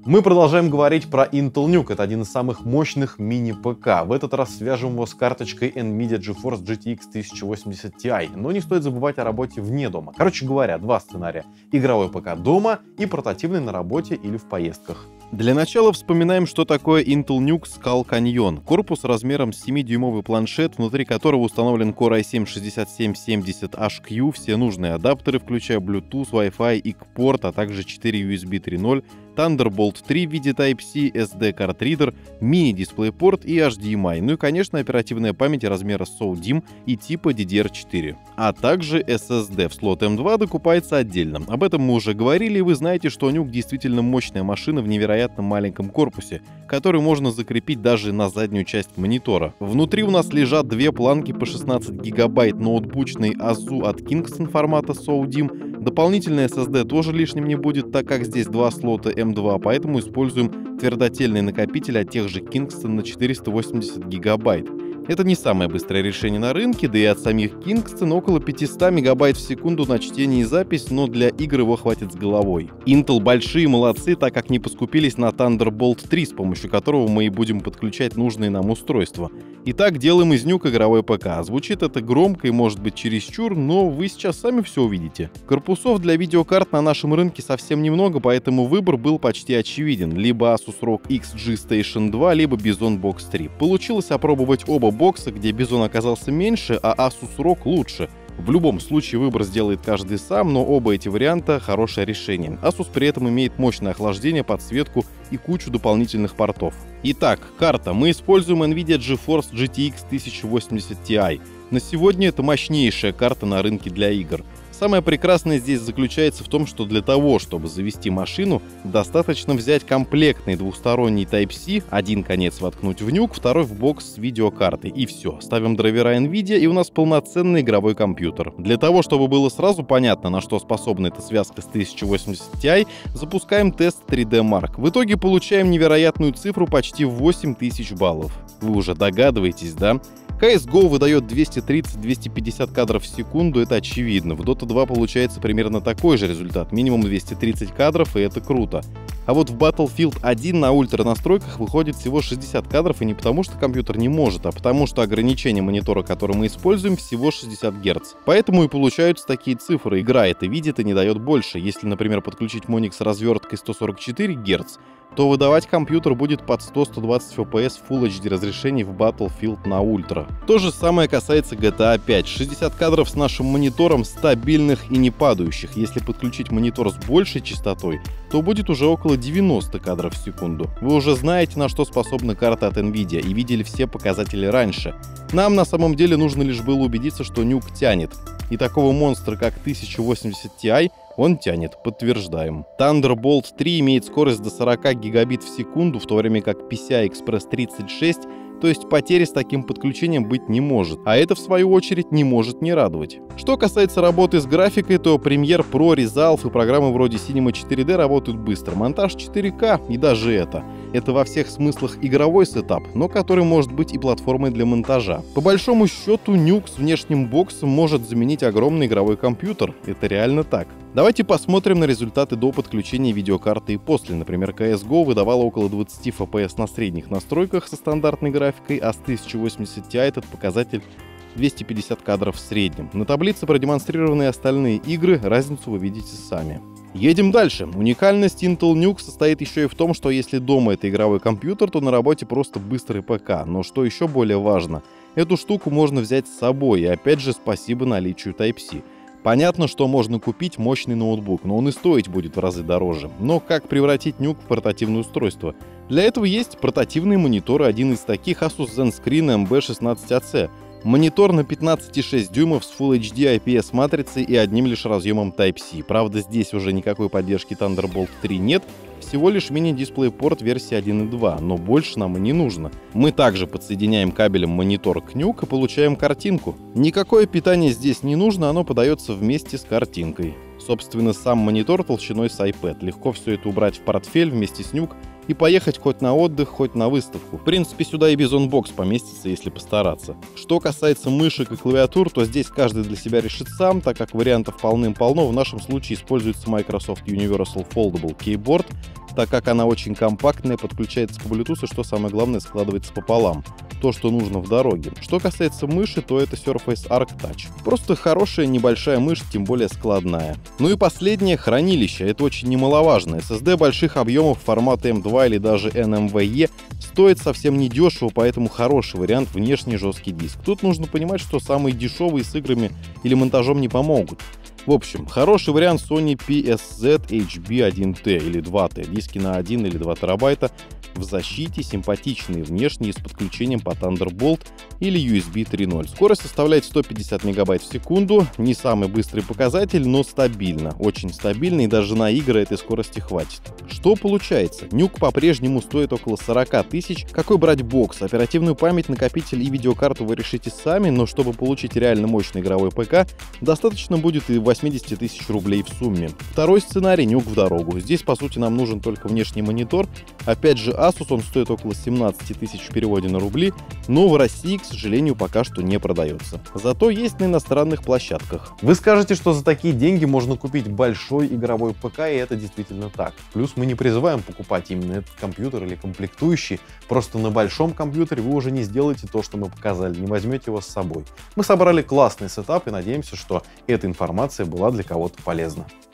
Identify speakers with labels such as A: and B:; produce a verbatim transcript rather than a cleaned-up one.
A: Мы продолжаем говорить про Intel Nuke. Это один из самых мощных мини-ПК. В этот раз свяжем его с карточкой NVIDIA GeForce джи ти экс тысяча восемьдесят Ti. Но не стоит забывать о работе вне дома. Короче говоря, два сценария. Игровой ПК дома и портативный на работе или в поездках.
B: Для начала вспоминаем, что такое Intel Nuke Skull Canyon. Корпус размером с семидюймовый планшет, внутри которого установлен Core ай семь шестьдесят семь семьдесят эйч кью, все нужные адаптеры, включая Bluetooth, Wi-Fi, ай си порт, а также четыре ю эс би три ноль, Thunderbolt три в виде Type-C, эс ди-картридер, мини-дисплейпорт и эйч ди эм ай, ну и, конечно, оперативная память размера SODIMM и типа ди ди ар четыре, а также эс эс ди в слот эм два докупается отдельно. Об этом мы уже говорили, и вы знаете, что Nuke действительно мощная машина в невероятно маленьком корпусе, который можно закрепить даже на заднюю часть монитора. Внутри у нас лежат две планки по шестнадцать гигабайт ноутбучной АЗУ от Kingston формата SODIMM. Дополнительный эс эс ди тоже лишним не будет, так как здесь два слота эм два, поэтому используем твердотельный накопитель от тех же Kingston на четыреста восемьдесят гигабайт. Это не самое быстрое решение на рынке, да и от самих Kingston около пятьсот мегабайт в секунду на чтение и запись, но для игр его хватит с головой. Intel большие молодцы, так как не поскупились на Thunderbolt три, с помощью которого мы и будем подключать нужные нам устройства. Итак, делаем из Nuke игровой ПК. Звучит это громко и может быть чересчур, но вы сейчас сами все увидите. Корпусов для видеокарт на нашем рынке совсем немного, поэтому выбор был почти очевиден. Либо Asus рог икс джи Station два, либо Bison Box три. Получилось опробовать оба бокса, где Bison оказался меньше, а Asus рог лучше. В любом случае выбор сделает каждый сам, но оба эти варианта хорошее решение. Asus при этом имеет мощное охлаждение, подсветку и кучу дополнительных портов. Итак, карта. Мы используем NVIDIA GeForce джи ти экс тысяча восемьдесят Ti. На сегодня это мощнейшая карта на рынке для игр. Самое прекрасное здесь заключается в том, что для того, чтобы завести машину, достаточно взять комплектный двухсторонний Type-C, один конец воткнуть в Nuke, второй в бокс с видеокартой, и все. Ставим драйвера NVIDIA, и у нас полноценный игровой компьютер. Для того, чтобы было сразу понятно, на что способна эта связка с тысяча восемьдесят Ti, запускаем тест три дэ Mark. В итоге получаем невероятную цифру почти в восемь тысяч баллов. Вы уже догадываетесь, да? си эс го выдает двести тридцать — двести пятьдесят кадров в секунду, это очевидно. В Dota два получается примерно такой же результат, минимум двести тридцать кадров, и это круто. А вот в Battlefield один на ультра настройках выходит всего шестьдесят кадров, и не потому что компьютер не может, а потому что ограничение монитора, который мы используем, всего шестьдесят герц. Поэтому и получаются такие цифры. Игра это видит и не дает больше. Если, например, подключить моник с разверткой сто сорок четыре герца, то выдавать компьютер будет под сто — сто двадцать эф пи эс в Full эйч ди разрешении в Battlefield на ультра. То же самое касается джи ти эй пять. шестьдесят кадров с нашим монитором стабильных и не падающих. Если подключить монитор с большей частотой, то будет уже около девяноста кадров в секунду. Вы уже знаете, на что способна карта от NVIDIA, и видели все показатели раньше. Нам на самом деле нужно лишь было убедиться, что Nuke тянет. И такого монстра, как тысяча восемьдесят Ti, он тянет, подтверждаем. Thunderbolt три имеет скорость до сорок гигабит в секунду, в то время как пи си ай Express тридцать шесть, то есть потери с таким подключением быть не может. А это, в свою очередь, не может не радовать. Что касается работы с графикой, то Premiere Pro, Resolve и программы вроде Cinema четыре дэ работают быстро. Монтаж четыре ка и даже это. Это во всех смыслах игровой сетап, но который может быть и платформой для монтажа. По большому счету, Nuke с внешним боксом может заменить огромный игровой компьютер. Это реально так. Давайте посмотрим на результаты до подключения видеокарты и после. Например, си эс го выдавала около двадцать эф пи эс на средних настройках со стандартной графикой, а с тысяча восемьдесят Ti этот показатель двести пятьдесят кадров в среднем. На таблице продемонстрированы остальные игры, разницу вы видите сами. Едем дальше. Уникальность Intel Nuke состоит еще и в том, что если дома это игровой компьютер, то на работе просто быстрый ПК. Но что еще более важно, эту штуку можно взять с собой, и опять же спасибо наличию Type-C. Понятно, что можно купить мощный ноутбук, но он и стоить будет в разы дороже. Но как превратить Nuke в портативное устройство? Для этого есть портативные мониторы, один из таких Asus ZenScreen эм би шестнадцать эй си. Монитор на пятнадцать и шесть дюймов с Full эйч ди ай пи эс матрицей и одним лишь разъемом Type-C. Правда, здесь уже никакой поддержки Thunderbolt три нет, всего лишь мини-дисплейпорт версии один и два, но больше нам и не нужно. Мы также подсоединяем кабелем монитор к Nuke и получаем картинку. Никакое питание здесь не нужно, оно подается вместе с картинкой. Собственно, сам монитор толщиной с iPad. Легко все это убрать в портфель вместе с Nuke и поехать хоть на отдых, хоть на выставку. В принципе, сюда и Bison Box поместится, если постараться. Что касается мышек и клавиатур, то здесь каждый для себя решит сам, так как вариантов полным-полно. В нашем случае используется Microsoft Universal Foldable Keyboard. так как она очень компактная, подключается по Bluetooth и, что самое главное, складывается пополам. То, что нужно в дороге. Что касается мыши, то это Surface Arc Touch. Просто хорошая небольшая мышь, тем более складная. Ну и последнее — хранилище. Это очень немаловажно. эс эс ди больших объемов формата эм два или даже эн эм ви и стоит совсем недешево, поэтому хороший вариант — внешний жесткий диск. Тут нужно понимать, что самые дешевые с играми или монтажом не помогут. В общем, хороший вариант Sony пи эс зет эйч би один ти или два ти, диски на один или два терабайта, в защите, симпатичные внешние с подключением по Thunderbolt или ю эс би три ноль. Скорость составляет сто пятьдесят мегабайт в секунду, не самый быстрый показатель, но стабильно, очень стабильно, и даже на игры этой скорости хватит. Что получается? Нюк по-прежнему стоит около сорок тысяч. Какой брать бокс? Оперативную память, накопитель и видеокарту вы решите сами, но чтобы получить реально мощный игровой ПК, достаточно будет и восемьдесят тысяч рублей в сумме. Второй сценарий — нюк в дорогу. Здесь, по сути, нам нужен только внешний монитор. Опять же, Asus, он стоит около семнадцать тысяч в переводе на рубли, но в России, к сожалению, пока что не продается. Зато есть на иностранных площадках.
A: Вы скажете, что за такие деньги можно купить большой игровой ПК, и это действительно так. Плюс мы не призываем покупать именно этот компьютер или комплектующий, просто на большом компьютере вы уже не сделаете то, что мы показали, не возьмете его с собой. Мы собрали классный сетап и надеемся, что эта информация была для кого-то полезна.